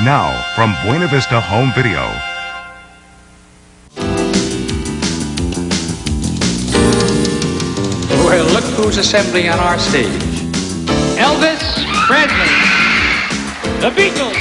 Now, from Buena Vista Home Video. Well, look who's assembling on our stage. Elvis Presley, the Beatles,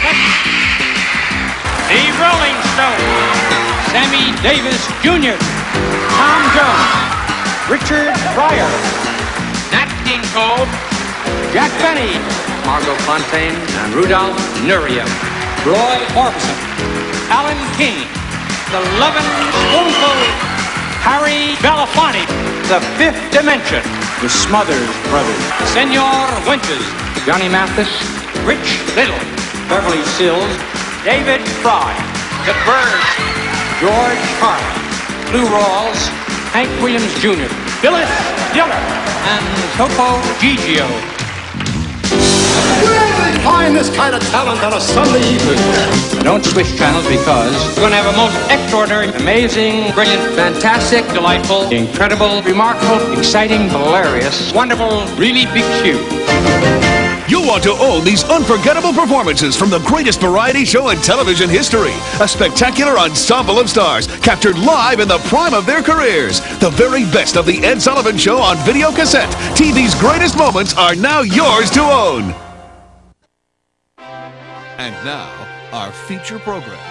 the Rolling Stones, Sammy Davis Jr., Tom Jones, Richard Pryor, Nat King Cole, Jack Benny, Margot Fontaine, and Rudolph Nureyev, Roy Orbison, Alan King, the Lovin' Spoonful, Harry Belafonte, the Fifth Dimension, the Smothers Brothers, Senor Winches, Johnny Mathis, Rich Little, Beverly Sills, David Fry, The Byrds, George Carlin, Lou Rawls, Hank Williams Jr., Phyllis Diller, and Topo Gigio. Where do they find this kind of talent on a Sunday evening? Don't switch channels because we're going to have a most extraordinary, amazing, brilliant, fantastic, delightful, incredible, remarkable, exciting, hilarious, wonderful, really big show. You'll want to own these unforgettable performances from the greatest variety show in television history. A spectacular ensemble of stars captured live in the prime of their careers. The very best of the Ed Sullivan Show on video cassette. TV's greatest moments are now yours to own. And now, our feature program.